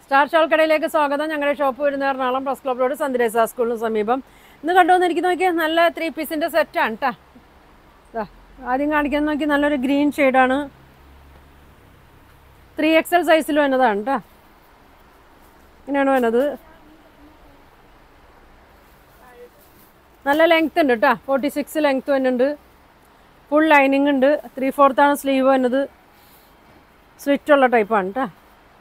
Star shawl കടയിലേക്ക് സ്വാഗതം. ഞങ്ങളുടെ ഷോപ്പ് വരുന്ന എറണാകുളം പ്രസ് ക്ലബ് റോഡ് സന്ദേശ സ്കൂളിന് സമീപം. ഇന്ന് കണ്ടുവന്നിരിക്കുന്ന നോക്കിയാൽ നല്ല 3 പീസിൻ്റെ സെറ്റാണ് കേട്ടോ. ആദ്യം കാണിക്കാൻ നോക്കി നല്ലൊരു ഗ്രീൻ ഷെയ്ഡാണ്. 3XL സൈസിൽ വന്നതാണ് കേട്ടോ. ഇങ്ങനെയാണ് വന്നത്. നല്ല ലെങ്ത് ഉണ്ട് കേട്ടോ. 46 ലെങ്ത് വരുന്നുണ്ട്. ഫുൾ ലൈനിങ് ഉണ്ട്. 3/4 സ്ലീവ് വന്നത്. സ്ലിറ്റുള്ള ടൈപ്പാണ് കേട്ടോ.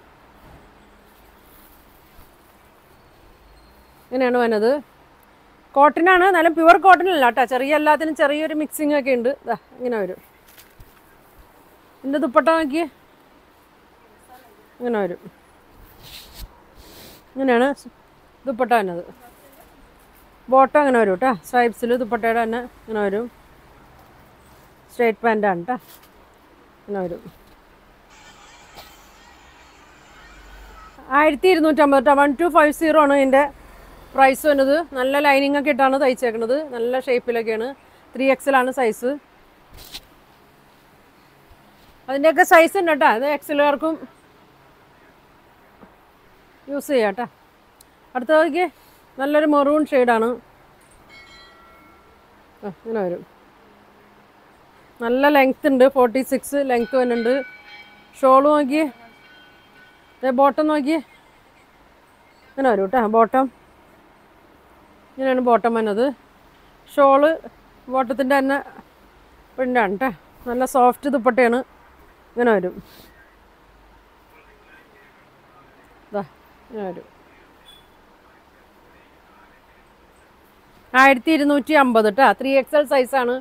ഇങ്ങനെയാണ് വന്നത്. കോട്ടനാണ്, നല്ല പ്യുവർ കോട്ടൺ അല്ല കേട്ടോ. എല്ലാത്തിനും ചെറിയൊരു മിക്സിംഗ് ഒക്കെ ഉണ്ട്. ഇങ്ങനെ വരും. ഇതിൻ്റെ ദുപ്പട്ട നോക്കി ഇങ്ങനെ വരും. ഇങ്ങനെയാണ് ദുപ്പട്ട വന്നത്. ബോട്ടം അങ്ങനെ വരും കേട്ടോ. സ്ട്രൈപ്സിൽ ദുപ്പട്ടയുടെ തന്നെ ഇങ്ങനെ വരും. സ്ട്രേറ്റ് പാൻറ്റാണ് കേട്ടോ. ഇങ്ങനെ വരും. 1250 1250 ആണ് ഇതിൻ്റെ പ്രൈസ് വന്നത്. നല്ല ലൈനിങ് ഒക്കെ ഇട്ടാണ് തയ്ച്ചേക്കുന്നത്. നല്ല ഷേപ്പിലൊക്കെയാണ്. 3XL ആണ് സൈസ്. അതിൻ്റെയൊക്കെ സൈസ് ഉണ്ട് കേട്ടോ. അത് എക്സലുകാർക്കും യൂസ് ചെയ്യാം കേട്ടോ. അടുത്തതൊക്കെ നല്ലൊരു മെറൂൺ ഷെയ്ഡാണ്. ഇങ്ങനെ വരും. നല്ല ലെങ്ത് ഉണ്ട്. 46 ലെങ്ത് വരുന്നുണ്ട്. ഷോള് നോക്കി, ബോട്ടം നോക്കി ഇങ്ങനെ വരും കേട്ടോ. ബോട്ടം ഇങ്ങനെയാണ് ബോട്ടം വന്നത്. ഷോള് ബോട്ടത്തിൻ്റെ തന്നെ പ്രിൻ്റാണ് കേട്ടോ. നല്ല സോഫ്റ്റ് ദുപ്പട്ടയാണ്. ഇങ്ങനെ വരും. ഇങ്ങനെ വരും. 1250 കേട്ടോ. 3XL സൈസാണ്.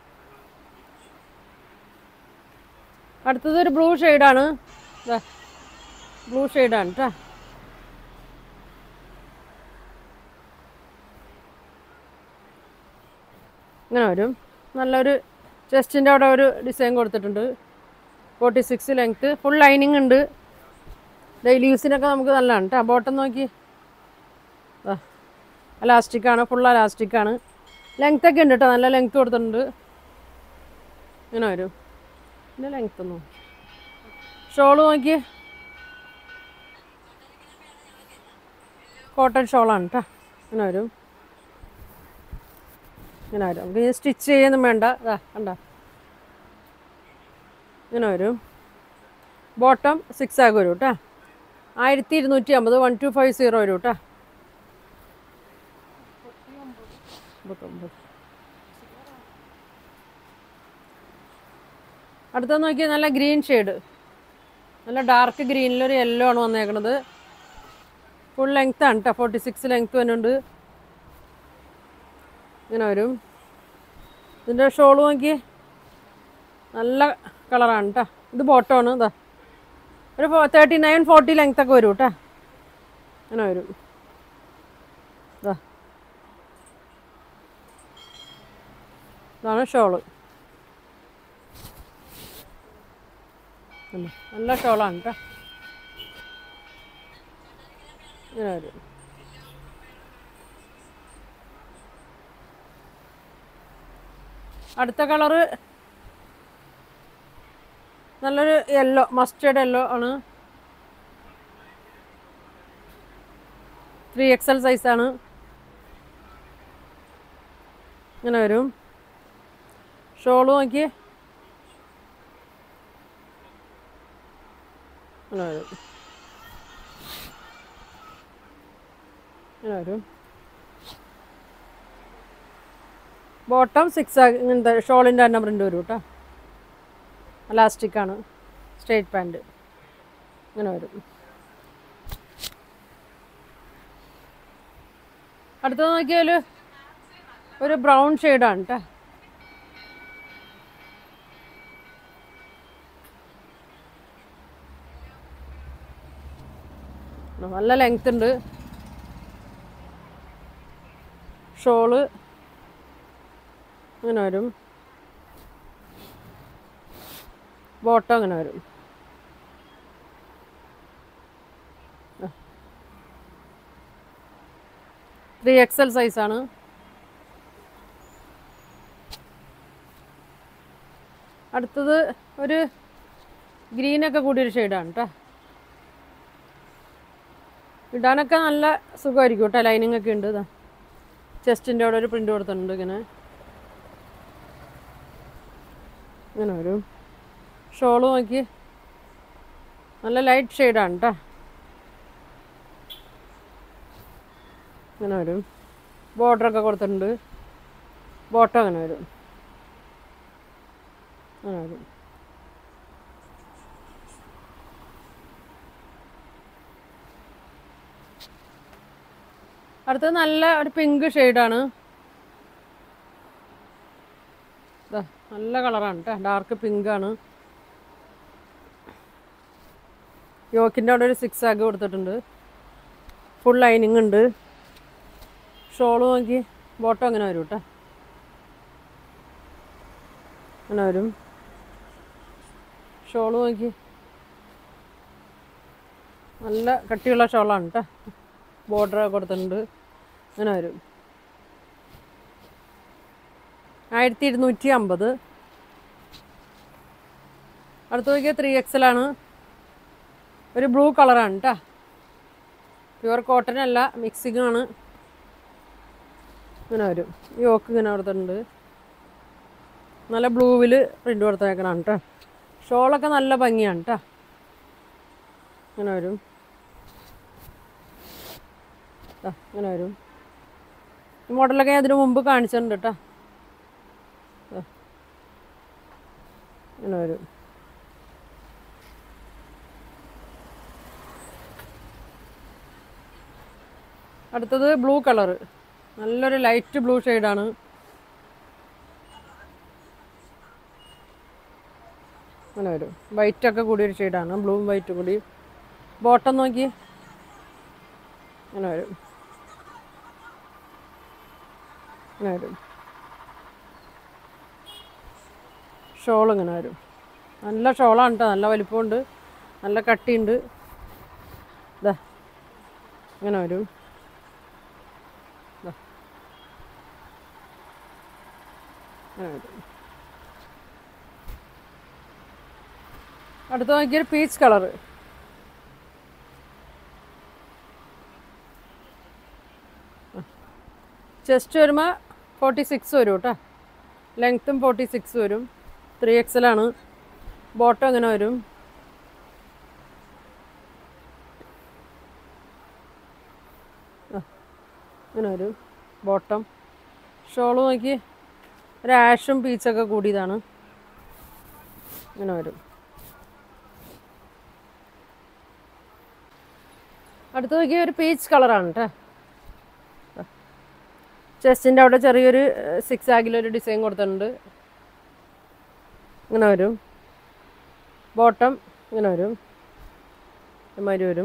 അടുത്തത് ഒരു ബ്ലൂ ഷെയ്ഡാണ്. ബ്ലൂ ഷെയ്ഡാണ് കേട്ടോ. ഇങ്ങനെ വരും. നല്ലൊരു ചെസ്റ്റിൻ്റെ അവിടെ ഒരു ഡിസൈൻ കൊടുത്തിട്ടുണ്ട്. 46 ലെങ്ത്ത്. ഫുൾ ലൈനിങ് ഉണ്ട്. ഡെയിലി യൂസിനൊക്കെ നമുക്ക് നല്ലതാണ് കേട്ടോ. ബോട്ടം നോക്കി അലാസ്റ്റിക്കാണ്. ഫുൾ അലാസ്റ്റിക്കാണ്. ലെങ്ത്തൊക്കെ ഉണ്ട് കേട്ടോ. നല്ല ലെങ്ത്ത് കൊടുത്തിട്ടുണ്ട്. ഇങ്ങനെ വരും. പിന്നെ ലെങ്ത്ത് ഒന്നും. ഷോള് നോക്കി കോട്ടൺ ഷോളാണ് കേട്ടോ. ഇങ്ങനെ വരും. ഇങ്ങനെ വരും. നമുക്ക് സ്റ്റിച്ച് ചെയ്യൊന്നും വേണ്ട. കണ്ടോ, ഇങ്ങനെ വരും. ബോട്ടം 6 ആഗ് വരും കേട്ടോ. 1250 1250 വരും കേട്ടോ. 59. അടുത്ത നോക്കിയാൽ നല്ല ഗ്രീൻ ഷെയ്ഡ്. നല്ല ഡാർക്ക് ഗ്രീനിലൊരു യെല്ലോ ആണ് വന്നേക്കണത്. ഫുൾ ലെങ്ത് ആണ് കേട്ടോ. 46 ലെങ്ത് വരുന്നുണ്ട്. ഇങ്ങനെ വരും. ഇതിൻ്റെ ഷോള് നോക്കി നല്ല കളറാണ് കേട്ടോ. ഇത് ബോട്ടമാണ്. ഒരു 39-40 ലെങ്ത്തൊക്കെ വരും കേട്ടോ. ഇങ്ങനെ വരും. ഇതാണ് ഷോള്. നല്ല ഷോളാണ് കേട്ടോ. ഇങ്ങനെ വരും. അടുത്ത കളറ് നല്ലൊരു യെല്ലോ, മസ്റ്റേർഡ് യെല്ലോ ആണ്. 3XL സൈസാണ്. ഇങ്ങനെ വരും. ഷോള് നോക്കി ഇങ്ങനെ വരും. ഇങ്ങനെ വരും. ബോട്ടം 6 ആഗ് ഇങ്ങനത്തെ ഷോളിൻ്റെ തന്നെ പ്രിൻ്റ് വരും കേട്ടോ. അലാസ്റ്റിക്കാണ്. സ്ട്രേറ്റ് പാൻറ്റ് ഇങ്ങനെ വരും. അടുത്തത് നോക്കിയാൽ ഒരു ബ്രൗൺ ഷെയ്ഡാണ് കേട്ടോ. നല്ല ലെങ്ത് ഉണ്ട്. ഷോള് ഇങ്ങനെ വരും. ബോട്ടം ഇങ്ങനെ വരും. ത്രീ XL സൈസാണ്. അടുത്തത് ഒരു ഗ്രീനൊക്കെ കൂടിയൊരു ഷെയ്ഡാണ് കേട്ടോ. ഇടാനൊക്കെ നല്ല സുഖമായിരിക്കും കേട്ടോ. ലൈനിങ് ഒക്കെ ഉണ്ട്. ഇതാ ചെസ്റ്റിൻ്റെ അവിടെ ഒരു പ്രിൻ്റ് കൊടുത്തിട്ടുണ്ട് ഇങ്ങനെ. ഇങ്ങനെ വരും. ഷോള് നോക്കി നല്ല ലൈറ്റ് ഷെയ്ഡാണ് കേട്ടോ. ഇങ്ങനെ വരും. ബോർഡറൊക്കെ കൊടുത്തിട്ടുണ്ട്. ബോട്ടം അങ്ങനെ വരും. അങ്ങനെ വരും. അടുത്തത് നല്ല ഒരു പിങ്ക് ഷെയ്ഡാണ്. നല്ല കളറാണ് കേട്ടോ. ഡാർക്ക് പിങ്കാണ്. യോക്കിൻ്റെ അവിടെ ഒരു 6 ആഗ് കൊടുത്തിട്ടുണ്ട്. ഫുൾ ലൈനിങ് ഉണ്ട്. ഷോള് നോക്കി ബോട്ടം അങ്ങനെ വരും കേട്ടോ. അങ്ങനെ വരും. ഷോള് നോക്കി നല്ല കട്ടിയുള്ള ഷോളാണ് കേട്ടോ. ബോർഡർ കൊടുത്തിട്ടുണ്ട്. അങ്ങനെ വരും. 1250. അടുത്ത് നോക്കിയാൽ 3XL ആണ്. ഒരു ബ്ലൂ കളറാണ് കേട്ടോ. പ്യുവർ കോട്ടൺ അല്ല, മിക്സിങ് ആണ്. ഇങ്ങനെ വരും. യോക്ക് ഇങ്ങനെ കൊടുത്തിട്ടുണ്ട്. നല്ല ബ്ലൂവിൽ പ്രിൻ്റ് കൊടുത്തേക്കണാണ് കേട്ടോ. ഷോളൊക്കെ നല്ല ഭംഗിയാണ് കേട്ടോ. ഇങ്ങനെ വരും. ഇങ്ങനെ വരും. ഈ മോഡലൊക്കെ ഞാൻ ഇതിനു മുമ്പ് കാണിച്ചിട്ടുണ്ട് കേട്ടോ. ഇങ്ങനെ വരും. അടുത്തത് ബ്ലൂ കളറ്. നല്ലൊരു ലൈറ്റ് ബ്ലൂ ഷെയ്ഡാണ്. അങ്ങനെ വരും. വൈറ്റൊക്കെ കൂടിയൊരു ഷെയ്ഡാണ്. ബ്ലൂവും വൈറ്റും കൂടി. ബോട്ടം നോക്കി അങ്ങനെ വരും. അങ്ങനെ വരും. ഷോൾ ഇങ്ങനെ വരും. നല്ല ഷോളാണ് കേട്ടോ. നല്ല വലിപ്പമുണ്ട്. നല്ല കട്ടിയുണ്ട്. ഇതാ ഇങ്ങനെ വരും. അങ്ങനെ വരും. അടുത്ത് നോക്കിയൊരു പീച്ച് കളറ്. ചെസ്റ്റ് വരുമ്പോൾ 46 വരും കേട്ടോ. ലെങ്ത്തും 46 വരും. 3XL ആണ്. ബോട്ടം ഇങ്ങനെ വരും. ഇങ്ങനെ വരും ബോട്ടം. ഷോള് നോക്കി ഒരു ആഷും പീച്ചൊക്കെ കൂടിയതാണ്. ഇങ്ങനെ വരും. അടുത്ത് നോക്കിയ ഒരു പീച്ച് കളറാണ് കേട്ടോ. ചെസ്റ്റിൻ്റെ അവിടെ ചെറിയൊരു 6 ആഗിലൊരു ഡിസൈൻ കൊടുത്തിട്ടുണ്ട്. ഇങ്ങനെ വരും. ബോട്ടം ഇങ്ങനെ വരും. ഇമാതിരി വരും.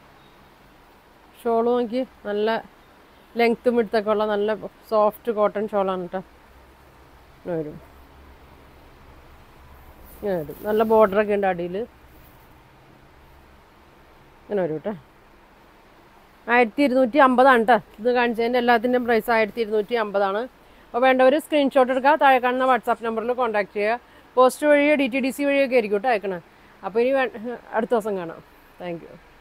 ഷോള് നോക്കി നല്ല ലെങ്ത്തും വിടുത്തൊക്കെ ഉള്ള നല്ല സോഫ്റ്റ് കോട്ടൺ ഷോളാണ് കേട്ടോ. ഇങ്ങനെ വരും. ഇങ്ങനെ വരും. നല്ല ബോർഡറൊക്കെ ഉണ്ട് അടിയിൽ. ഇങ്ങനെ വരും കേട്ടോ. 1250 കേട്ടോ. ഇത് കാണിച്ചതിൻ്റെ എല്ലാത്തിൻ്റെയും പ്രൈസ് 1250. അപ്പോൾ വേണ്ടവർ സ്ക്രീൻഷോട്ട് എടുക്കുക. താഴെ കാണുന്ന വാട്സാപ്പ് നമ്പറിൽ കോൺടാക്ട് ചെയ്യുക. പോസ്റ്റ് വഴിയോ DTDC വഴിയൊക്കെ ആയിരിക്കും കേട്ടോ അയക്കണം. അപ്പോൾ ഇനി അടുത്ത ദിവസം കാണാം. Thank U.